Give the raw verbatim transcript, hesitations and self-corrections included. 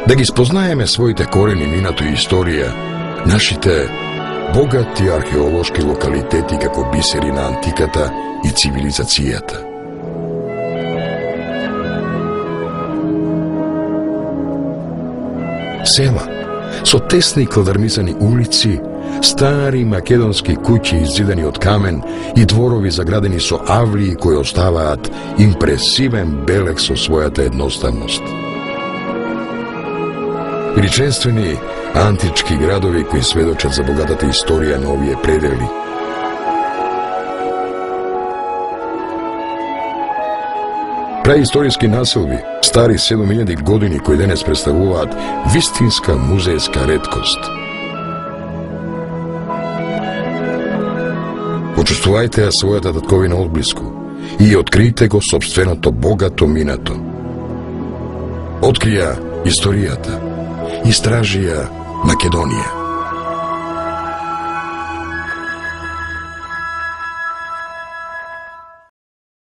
Да ги спознаеме своите корени, минато и историја, нашите богати археолошки локалитети како бисери на антиката и цивилизацијата. Села со тесни кладармисани улици, стари македонски куќи иззидани од камен и дворови заградени со авлии кои оставаат импресивен белег со својата едноставност. Величествени антички градови кои сведочат за богатата историја на овие предели. Преисториски населби, стари седум илјади години кои денес представуваат вистинска музејска реткост. Почувствувајте ја својата татковина одблиску и откријте го собственото богато минато. Открија историјата, истражија Македонија.